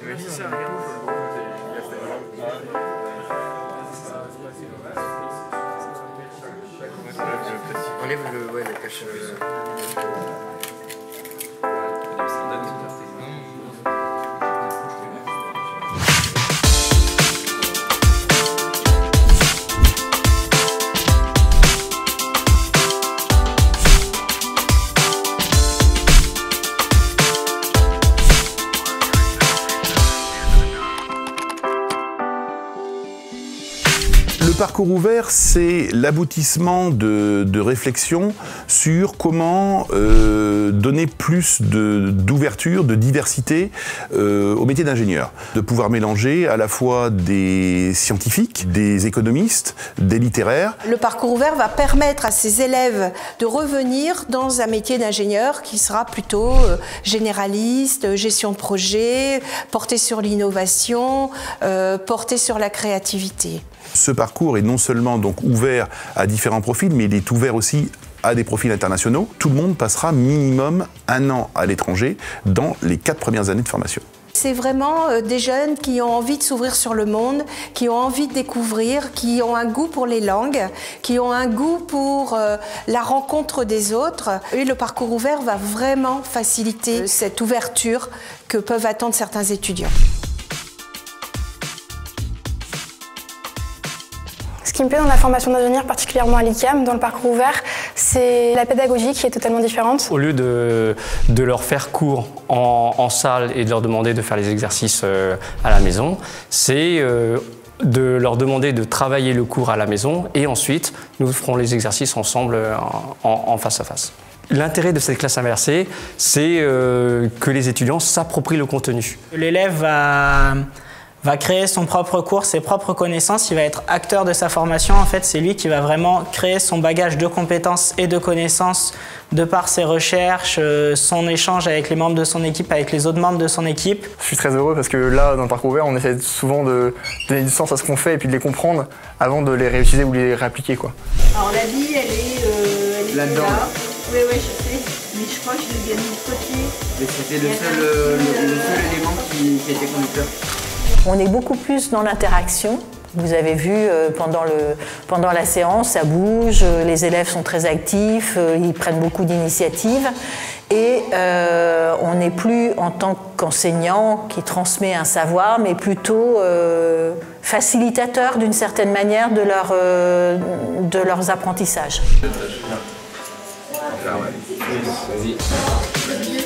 c'est ça, regarde. Enlève le cache. Le parcours ouvert, c'est l'aboutissement de réflexions sur comment donner plus d'ouverture, de diversité au métier d'ingénieur. De pouvoir mélanger à la fois des scientifiques, des économistes, des littéraires. Le parcours ouvert va permettre à ces élèves de revenir dans un métier d'ingénieur qui sera plutôt généraliste, gestion de projet, porté sur l'innovation, porté sur la créativité. Ce parcours est non seulement donc ouvert à différents profils, mais il est ouvert aussi à des profils internationaux. Tout le monde passera minimum 1 an à l'étranger dans les 4 premières années de formation. C'est vraiment des jeunes qui ont envie de s'ouvrir sur le monde, qui ont envie de découvrir, qui ont un goût pour les langues, qui ont un goût pour la rencontre des autres. Et le parcours ouvert va vraiment faciliter cette ouverture que peuvent attendre certains étudiants. Ce qui me plaît dans la formation d'ingénieur, particulièrement à l'ICAM, dans le parcours ouvert, c'est la pédagogie qui est totalement différente. Au lieu de leur faire cours en salle et de leur demander de faire les exercices à la maison, c'est de leur demander de travailler le cours à la maison et ensuite nous ferons les exercices ensemble en face à face. L'intérêt de cette classe inversée, c'est que les étudiants s'approprient le contenu. L'élève va créer son propre cours, ses propres connaissances, il va être acteur de sa formation. En fait, c'est lui qui va vraiment créer son bagage de compétences et de connaissances de par ses recherches, son échange avec les membres de son équipe, avec les autres membres de son équipe. Je suis très heureux parce que là, dans le parcours ouvert, on essaie souvent de donner du sens à ce qu'on fait et puis de les comprendre avant de les réutiliser ou les réappliquer, quoi. Alors la bille, elle est là-dedans. Là. Oui, je sais, mais je crois que je l'ai bien mis de côté. Mais c'était le seul élément qui était conducteur. On est beaucoup plus dans l'interaction. Vous avez vu pendant la séance, ça bouge, les élèves sont très actifs, ils prennent beaucoup d'initiatives. Et on n'est plus en tant qu'enseignant qui transmet un savoir, mais plutôt facilitateur d'une certaine manière de leurs apprentissages. Vas-y.